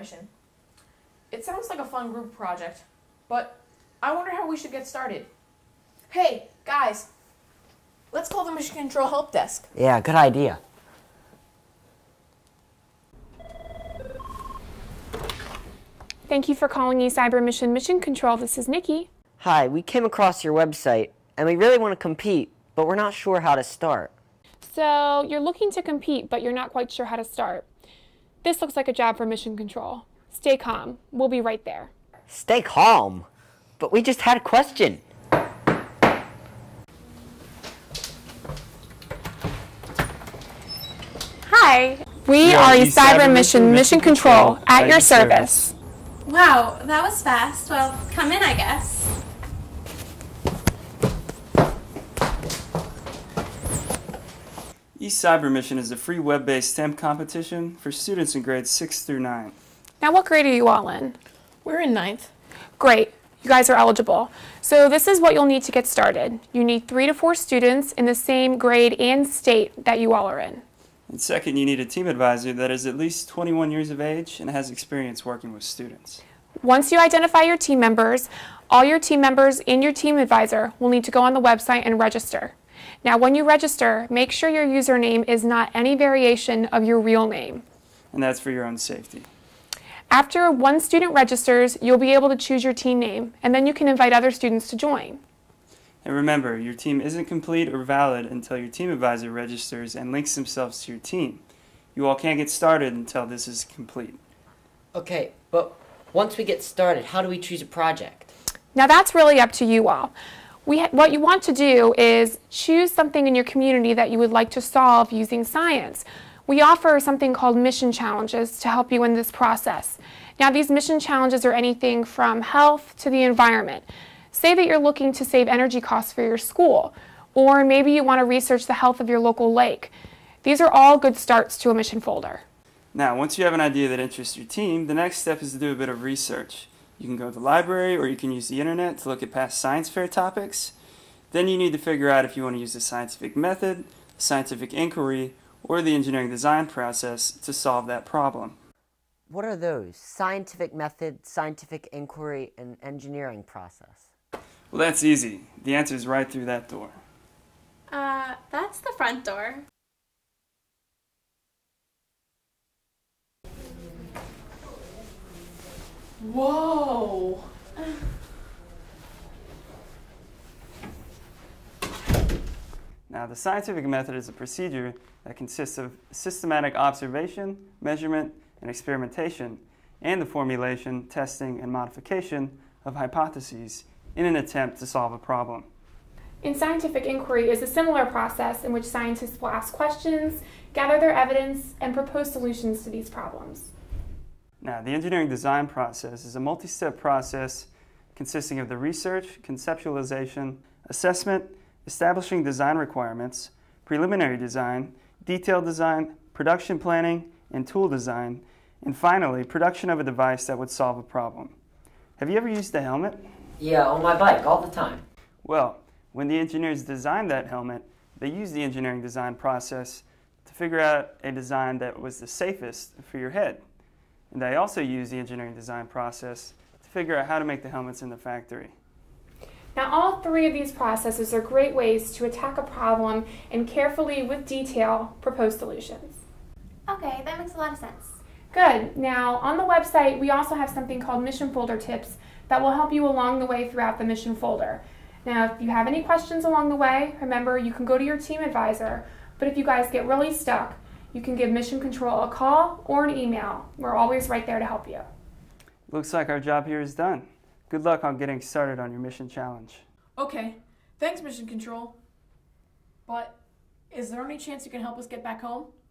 mission. It sounds like a fun group project, but I wonder how we should get started. Hey, guys, let's call the Mission Control Help Desk. Yeah, good idea. Thank you for calling eCYBERMISSION Mission Control. This is Nikki. Hi, we came across your website, and we really want to compete, but we're not sure how to start. So you're looking to compete, but you're not quite sure how to start. This looks like a job for Mission Control. Stay calm. We'll be right there. Stay calm? But we just had a question. Hi. We are eCYBERMISSION Mission Control at your service. Wow, that was fast. Well, come in, I guess. eCYBERMISSION is a free web-based STEM competition for students in grades 6 through 9. Now, what grade are you all in? We're in 9th. Great. You guys are eligible. So this is what you'll need to get started. You need 3 to 4 students in the same grade and state that you all are in. And second, you need a team advisor that is at least 21 years of age and has experience working with students. Once you identify your team members, all your team members and your team advisor will need to go on the website and register. Now, when you register, make sure your username is not any variation of your real name. And that's for your own safety. After one student registers, you'll be able to choose your team name, and then you can invite other students to join. And remember, your team isn't complete or valid until your team advisor registers and links themselves to your team. You all can't get started until this is complete. Okay, but once we get started, how do we choose a project? Now, that's really up to you all. What you want to do is choose something in your community that you would like to solve using science. We offer something called mission challenges to help you in this process. Now, these mission challenges are anything from health to the environment. Say that you're looking to save energy costs for your school, or maybe you want to research the health of your local lake. These are all good starts to a mission folder. Now, once you have an idea that interests your team, the next step is to do a bit of research. You can go to the library or you can use the internet to look at past science fair topics. Then you need to figure out if you want to use the scientific method, scientific inquiry, or the engineering design process to solve that problem. What are those? Scientific method, scientific inquiry, and engineering process. Well, that's easy. The answer is right through that door. That's the front door. Whoa! Now, the scientific method is a procedure that consists of systematic observation, measurement, and experimentation, and the formulation, testing, and modification of hypotheses in an attempt to solve a problem. In scientific inquiry is a similar process in which scientists will ask questions, gather their evidence, and propose solutions to these problems. Now, the engineering design process is a multi-step process consisting of the research, conceptualization, assessment, establishing design requirements, preliminary design, detailed design, production planning, and tool design, and finally, production of a device that would solve a problem. Have you ever used a helmet? Yeah, on my bike, all the time. Well, when the engineers designed that helmet, they used the engineering design process to figure out a design that was the safest for your head. And they also used the engineering design process to figure out how to make the helmets in the factory. Now, all 3 of these processes are great ways to attack a problem and carefully, with detail, propose solutions. Okay, that makes a lot of sense. Good. Now, on the website, we also have something called Mission Folder Tips that will help you along the way throughout the mission folder. Now, if you have any questions along the way, remember you can go to your team advisor, but if you guys get really stuck, you can give Mission Control a call or an email. We're always right there to help you. Looks like our job here is done. Good luck on getting started on your mission challenge. Okay, thanks Mission Control. But is there any chance you can help us get back home?